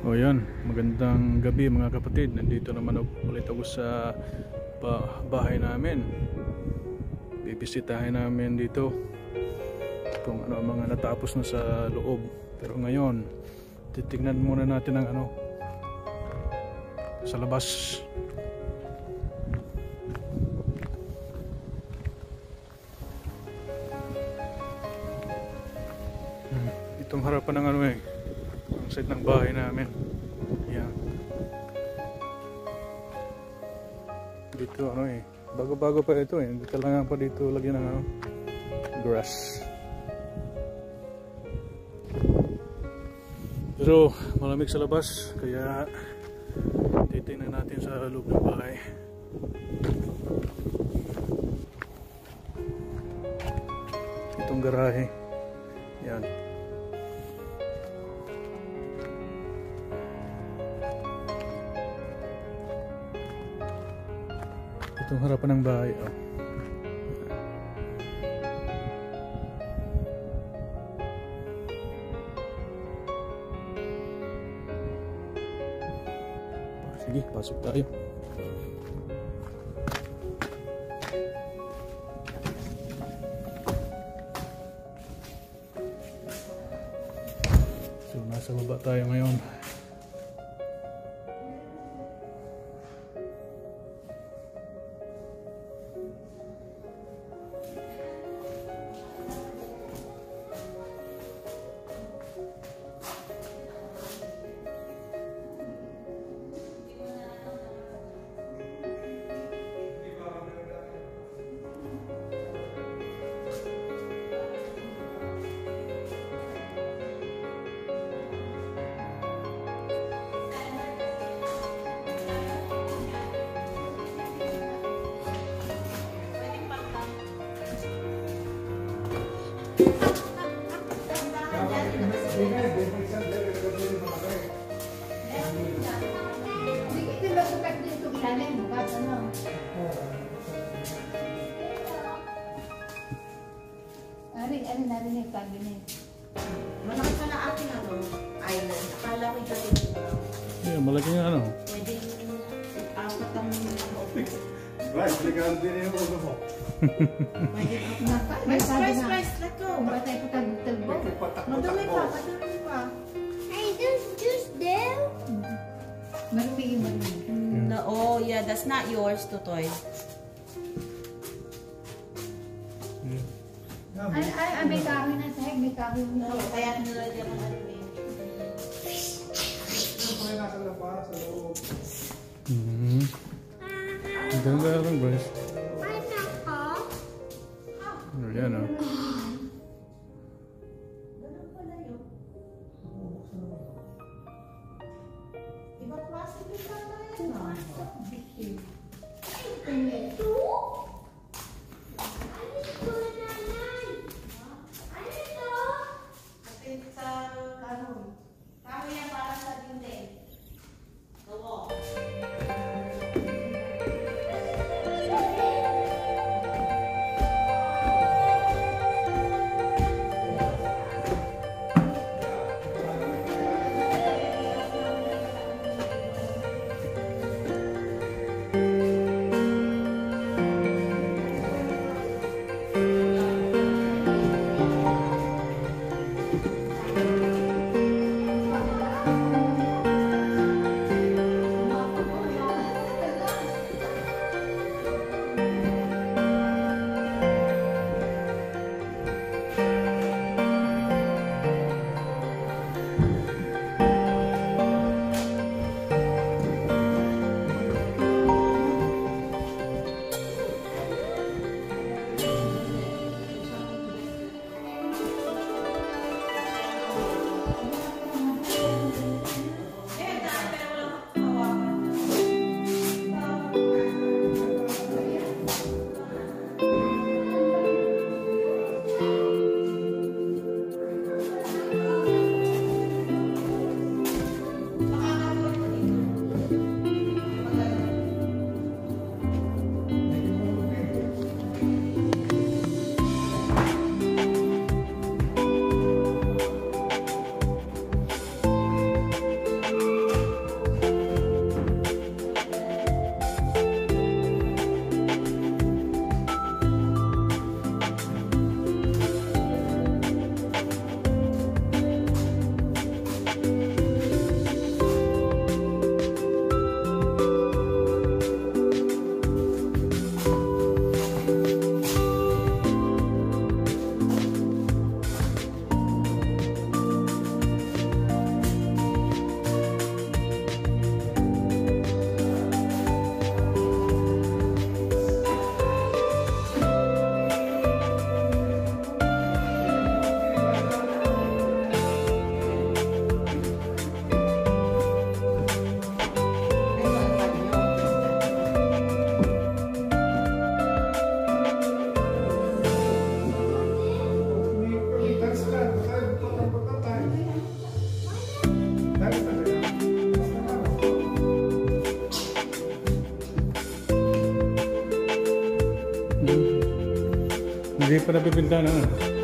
O yan, magandang gabi mga kapatid. Nandito naman ulit ako sa bahay namin. Bibisitahin namin dito kung ano ang mga natapos na sa loob. Pero ngayon, titignan muna natin ang ano sa labas. Itong harapan ng ano ang side ng bahay namin. Yan. Dito bago-bago pa ito hindi kailangan pa dito lagyan ng grass. Pero malamig sa labas kaya titingnan natin sa loob ng bahay. Itong garahe. Yan. Itong harapan ng bahay. Sige, pasok tayo. So, nasa baba tayo ngayon. Narinig cabinet. Malaki pa na ating island. Akala ko ito dito. Yeah, malaki nga Pwede apat ang Right, ligahan din yung ulo mo. Price, let go. Batay ko tagbo. Madumi pa. Hey, there's juice there. Marupig. No, oh yeah, that's not yours, Tutoy. Ay, may kahoy na sahig. May kahoy na. No, kaya nilagyan mo ano eh. Ito yung nasa labas, sa loob. Ang ganda lang, guys. Pineapple. Yan Ganun pala yun. Ibang klase din pala yan. pa napipinta na.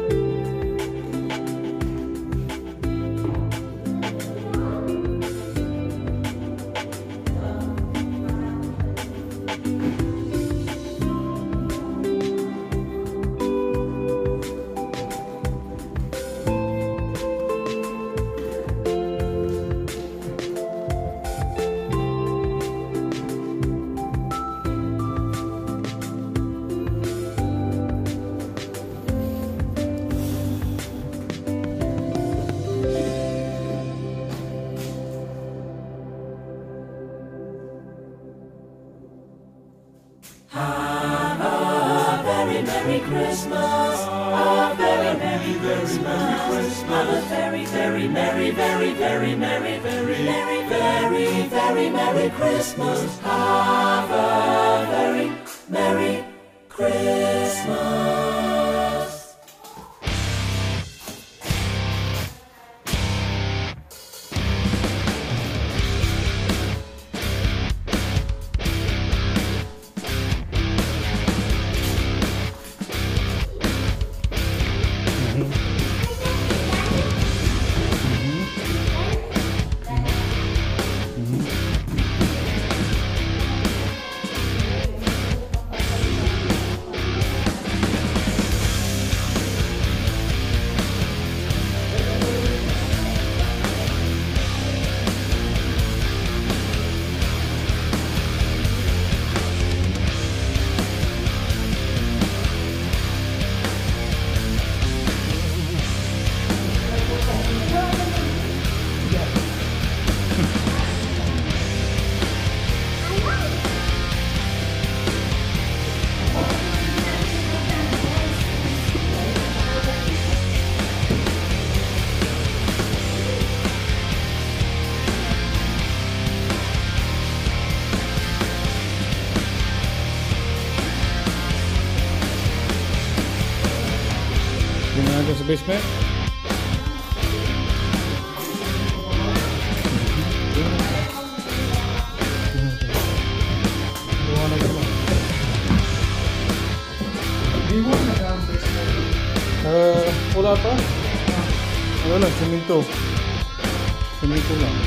Merry Christmas, a very merry Christmas, have a very, very merry, very, very merry, very, very, very, very merry Christmas, have a very merry Christmas. Sa basement. Wala pa. Ano lang, semento. Semento lang.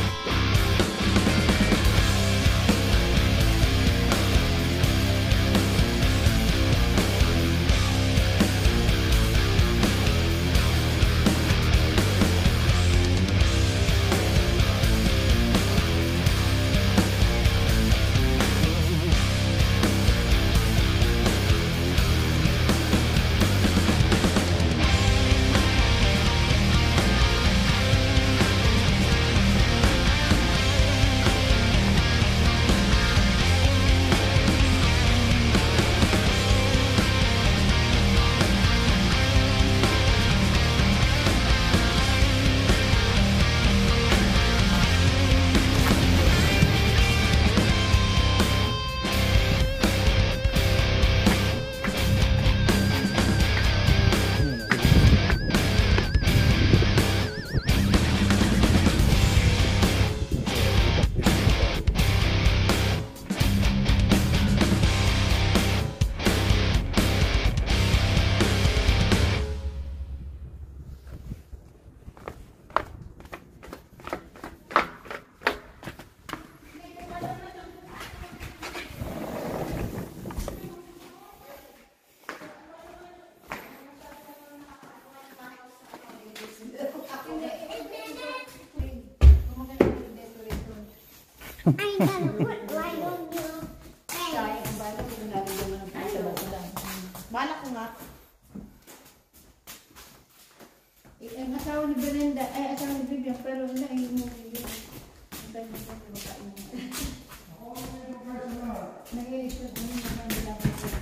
I'm gonna put right on your face. Balak ko nga. Ang asawa ni Belinda, ay asawa ni Vivian, pero wala yung movie yun. Ang dami sa kumakain mo. Nag-iisip mo yung mga nilapit ko.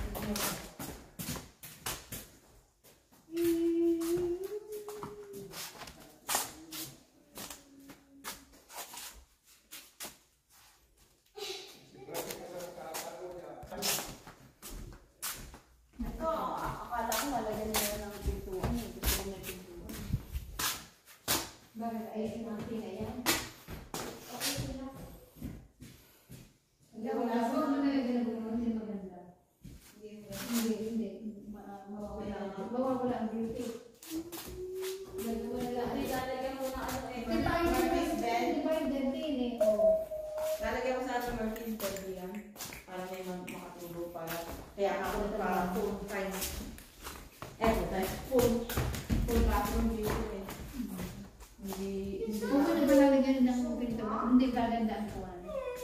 Hindi gaganda ang kuwan.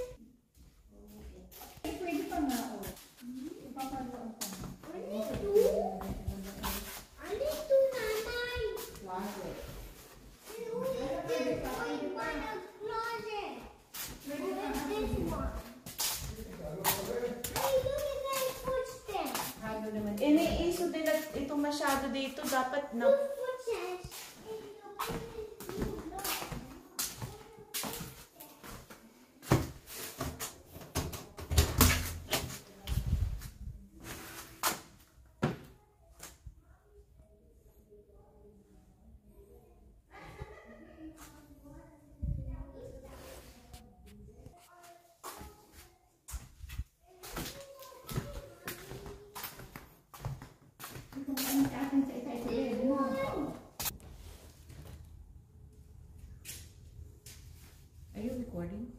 Pwede pa nga o. Ipapaluan pa. I need to, Nanay. Closet. I want a closet. This one. Hey, look at my footsteps. Hago naman. Iniiso nila ito masyado dito. Dapat na... Two footsteps. Kung ano sa akin sa isa-isa mo. Are you recording?